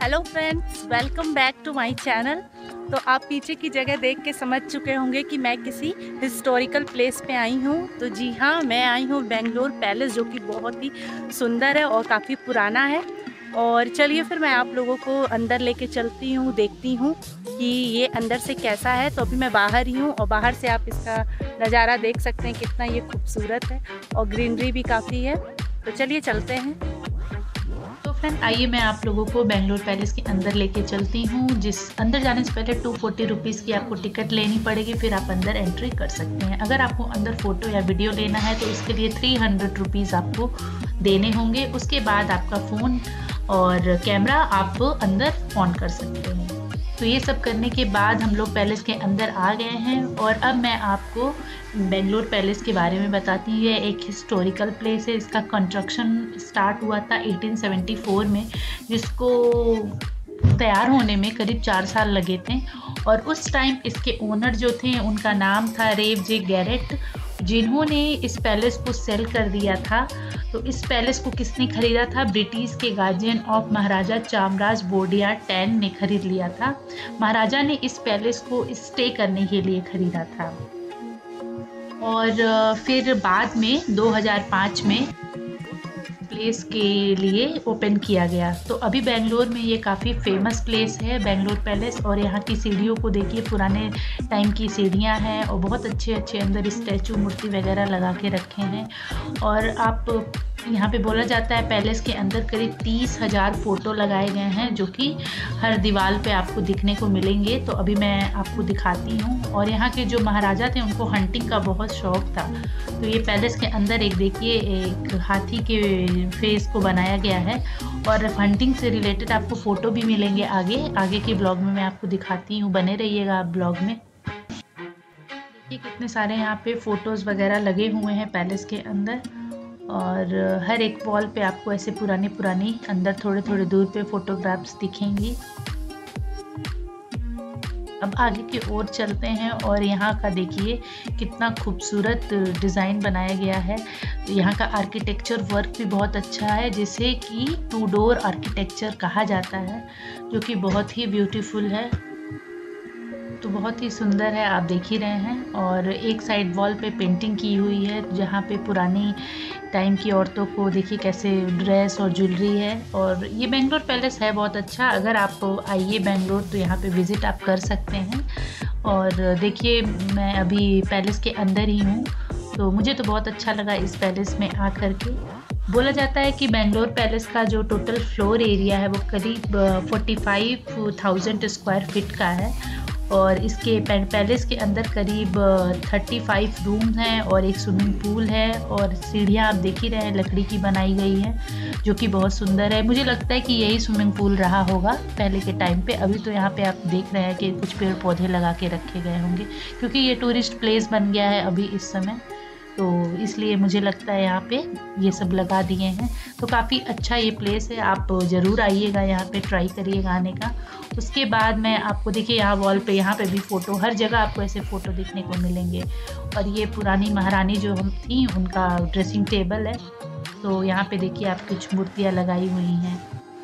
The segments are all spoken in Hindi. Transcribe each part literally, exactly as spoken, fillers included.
Hello friends, welcome back to my channel. तो आप पीछे की जगह देख के समझ चुके होंगे कि मैं किसी हिस्टोरिकल प्लेस पे आई हूँ। तो जी हाँ, मैं आई हूँ बेंगलोर पैलेस, जो कि बहुत ही सुंदर है और काफ़ी पुराना है। और चलिए फिर मैं आप लोगों को अंदर लेके चलती हूँ, देखती हूँ कि ये अंदर से कैसा है। तो अभी मैं बाहर ही हूँ और बाहर से आप इसका नज़ारा देख सकते हैं, कितना ये खूबसूरत है और ग्रीनरी भी काफ़ी है। तो चलिए चलते हैं। तो फ्रेंड आइए मैं आप लोगों को बेंगलोर पैलेस के अंदर लेके चलती हूँ। जिस अंदर जाने से पहले टू फोर्टी रुपीज़ की आपको टिकट लेनी पड़ेगी, फिर आप अंदर एंट्री कर सकते हैं। अगर आपको अंदर फ़ोटो या वीडियो लेना है तो इसके लिए थ्री हंड्रेड रुपीज़ आपको देने होंगे। उसके बाद आपका फ़ोन और कैमरा आप अंदर ऑन कर सकते हैं। तो ये सब करने के बाद हम लोग पैलेस के अंदर आ गए हैं और अब मैं आपको बेंगलोर पैलेस के बारे में बताती हूँ। ये एक हिस्टोरिकल प्लेस है। इसका कंस्ट्रक्शन स्टार्ट हुआ था एटीन सेवेंटी फोर में, जिसको तैयार होने में करीब चार साल लगे थे। और उस टाइम इसके ओनर जो थे उनका नाम था रेव जे गैरेट, जिन्होंने इस पैलेस को सेल कर दिया था। तो इस पैलेस को किसने खरीदा था? ब्रिटिश के गार्जियन ऑफ महाराजा चामराज बोर्डिया टेन ने खरीद लिया था। महाराजा ने इस पैलेस को स्टे करने के लिए खरीदा था और फिर बाद में दो हज़ार पाँच में प्लेस के लिए ओपन किया गया। तो अभी बेंगलोर में ये काफ़ी फेमस प्लेस है बेंगलोर पैलेस। और यहाँ की सीढ़ियों को देखिए, पुराने टाइम की सीढ़ियाँ हैं और बहुत अच्छे अच्छे अंदर स्टैचू मूर्ति वगैरह लगा के रखे हैं। और आप यहाँ पे बोला जाता है पैलेस के अंदर करीब तीस हज़ार फ़ोटो लगाए गए हैं, जो कि हर दीवार पे आपको दिखने को मिलेंगे। तो अभी मैं आपको दिखाती हूँ। और यहाँ के जो महाराजा थे उनको हंटिंग का बहुत शौक था। तो ये पैलेस के अंदर एक देखिए एक हाथी के फेस को बनाया गया है और हंटिंग से रिलेटेड आपको फ़ोटो भी मिलेंगे आगे आगे के ब्लॉग में मैं आपको दिखाती हूँ। बने रहिएगा आप ब्लॉग में। देखिए कितने सारे यहाँ पे फ़ोटोज़ वगैरह लगे हुए हैं पैलेस के अंदर। और हर एक वॉल पे आपको ऐसे पुरानी पुरानी अंदर थोड़े थोड़े दूर पे फोटोग्राफ्स दिखेंगी। अब आगे की ओर चलते हैं और यहाँ का देखिए कितना खूबसूरत डिज़ाइन बनाया गया है। तो यहाँ का आर्किटेक्चर वर्क भी बहुत अच्छा है, जिसे कि टू डोर आर्किटेक्चर कहा जाता है, जो कि बहुत ही ब्यूटीफुल है। तो बहुत ही सुंदर है, आप देख ही रहे हैं। और एक साइड वॉल पे पेंटिंग की हुई है, जहाँ पे पुरानी टाइम की औरतों को देखिए कैसे ड्रेस और ज्वेलरी है। और ये बेंगलोर पैलेस है बहुत अच्छा। अगर आप आइए बेंगलोर तो यहाँ पे विज़िट आप कर सकते हैं। और देखिए मैं अभी पैलेस के अंदर ही हूँ, तो मुझे तो बहुत अच्छा लगा इस पैलेस में आकर के। बोला जाता है कि बेंगलोर पैलेस का जो टोटल फ्लोर एरिया है वो करीब forty five thousand square feet का है। और इसके पैलेस के अंदर करीब पैंतीस रूम हैं और एक स्विमिंग पूल है। और सीढ़ियाँ आप देख ही रहे हैं, लकड़ी की बनाई गई है, जो कि बहुत सुंदर है। मुझे लगता है कि यही स्विमिंग पूल रहा होगा पहले के टाइम पे। अभी तो यहाँ पे आप देख रहे हैं कि कुछ पेड़ पौधे लगा के रखे गए होंगे, क्योंकि ये टूरिस्ट प्लेस बन गया है अभी इस समय। तो इसलिए मुझे लगता है यहाँ पे ये सब लगा दिए हैं। तो काफ़ी अच्छा ये प्लेस है, आप ज़रूर आइएगा, यहाँ पे ट्राई करिएगा आने का। उसके बाद मैं आपको देखिए यहाँ वॉल पे यहाँ पे भी फ़ोटो, हर जगह आपको ऐसे फ़ोटो देखने को मिलेंगे। और ये पुरानी महारानी जो हम थी उनका ड्रेसिंग टेबल है। तो यहाँ पे देखिए आप कुछ मूर्तियाँ लगाई हुई हैं।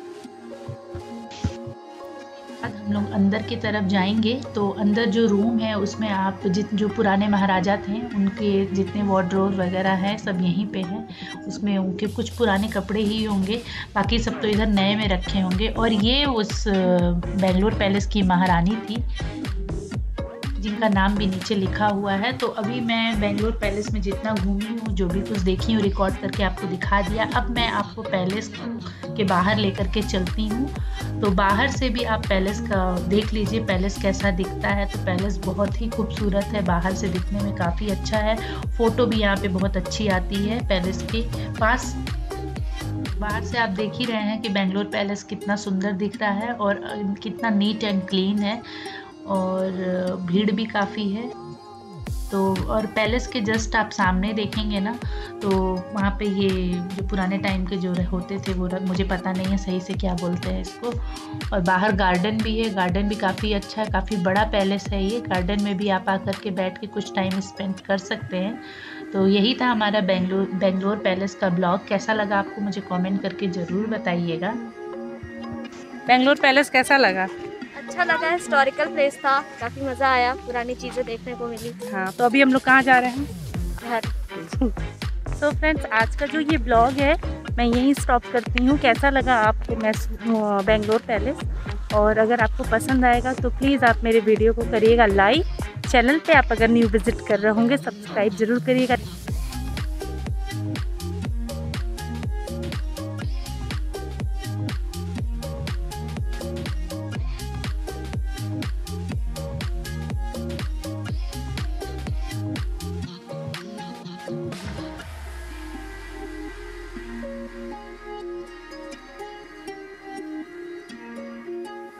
अब हम लोग अंदर की तरफ जाएंगे तो अंदर जो रूम है उसमें आप जित जो पुराने महाराजा थे उनके जितने वार्डरोब वगैरह हैं सब यहीं पे हैं। उसमें उनके कुछ पुराने कपड़े ही होंगे, बाकी सब तो इधर नए में रखे होंगे। और ये उस बेंगलोर पैलेस की महारानी थी, जिनका नाम भी नीचे लिखा हुआ है। तो अभी मैं बेंगलोर पैलेस में जितना घूमी हूँ, जो भी कुछ देखी हूँ, रिकॉर्ड करके आपको दिखा दिया। अब मैं आपको पैलेस के बाहर लेकर के चलती हूँ। तो बाहर से भी आप पैलेस का देख लीजिए, पैलेस कैसा दिखता है। तो पैलेस बहुत ही खूबसूरत है, बाहर से दिखने में काफ़ी अच्छा है। फ़ोटो भी यहाँ पे बहुत अच्छी आती है पैलेस के पास। बाहर से आप देख ही रहे हैं कि बेंगलोर पैलेस कितना सुंदर दिख रहा है और कितना नीट एंड क्लीन है। और भीड़ भी काफ़ी है। तो और पैलेस के जस्ट आप सामने देखेंगे ना, तो वहाँ पे ये जो पुराने टाइम के जो होते थे वो मुझे पता नहीं है सही से क्या बोलते हैं इसको। और बाहर गार्डन भी है, गार्डन भी काफ़ी अच्छा है, काफ़ी बड़ा पैलेस है ये। गार्डन में भी आप आकर के बैठ के कुछ टाइम स्पेंड कर सकते हैं। तो यही था हमारा बेंगलोर बेंगलोर पैलेस का ब्लॉग। कैसा लगा आपको मुझे कमेंट करके ज़रूर बताइएगा। बेंगलोर पैलेस कैसा लगा? अच्छा लगा, हिस्टोरिकल प्लेस था, काफ़ी मज़ा आया, पुरानी चीज़ें देखने को मिली। हाँ, तो अभी हम लोग कहाँ जा रहे हैं? घर। तो फ्रेंड्स, आज का जो ये ब्लॉग है मैं यहीं स्टॉप करती हूँ। कैसा लगा आपको मैस बेंगलोर पैलेस? और अगर आपको पसंद आएगा तो प्लीज़ आप मेरे वीडियो को करिएगा लाइक। चैनल पे आप अगर न्यू विजिट कर रहे होंगे सब्सक्राइब ज़रूर करिएगा।